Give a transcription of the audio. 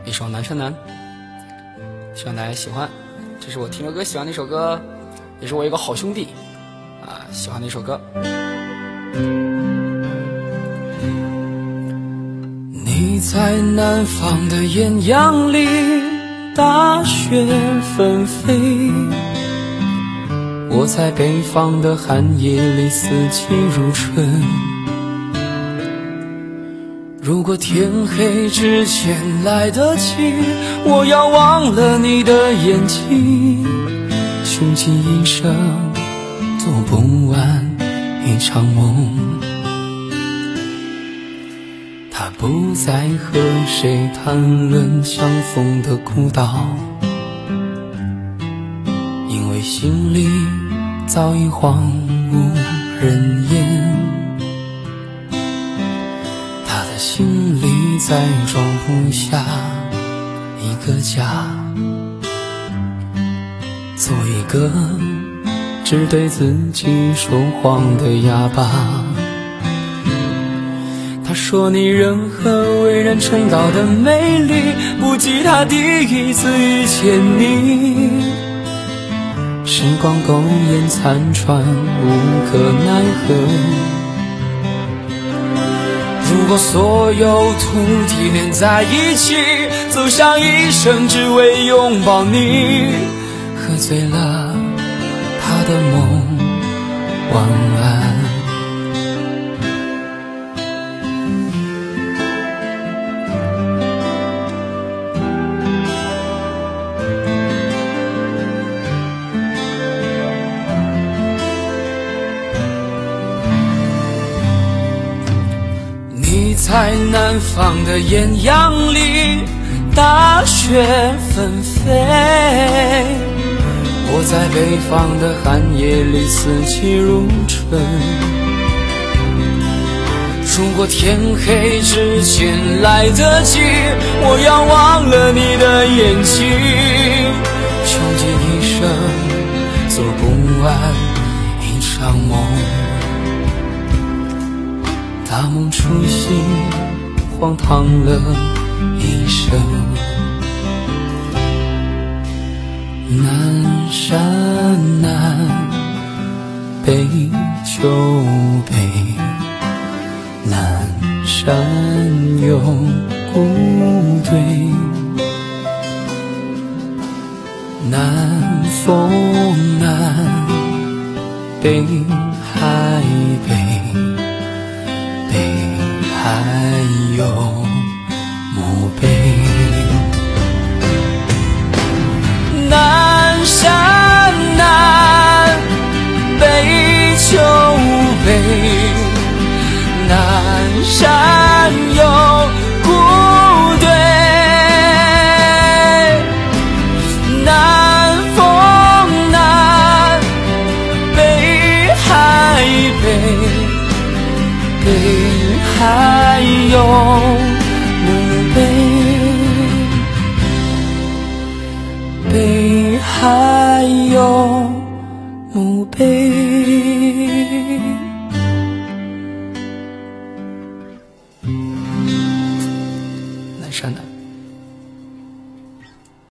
一首《南山南》，希望大家喜欢。这是我听着歌喜欢的一首歌，也是我一个好兄弟喜欢的一首歌。你在南方的艳阳里，大雪纷飞，我在北方的寒夜里，四季如春。如果天黑之前来得及，我要忘了你的眼睛，穷尽一生做不完一场梦。他不再和谁谈论相逢的孤岛，因为心里早已荒无人烟。他的心里再装不下一个家，做一个只对自己说谎的哑巴。他说你人和巍然成岛的美丽，不及他第一次遇见你。时光苟延残喘，无可奈何。如果所有土地连在一起，走上一生只为拥抱你。喝醉了他的梦，晚安。你在南方的艳阳里，大雪纷飞，我在北方的寒夜里，四季如春。如果天黑之前来得及，我要忘了你的眼睛，穷尽一生做不完一场梦。大梦初醒，荒唐了一生。南山南，北秋北，南山有孤对，南风南，北海北。北海有墓碑，南山南，北秋北，南山有孤对，南风南，北海北。北海有墓碑，北海有墓碑。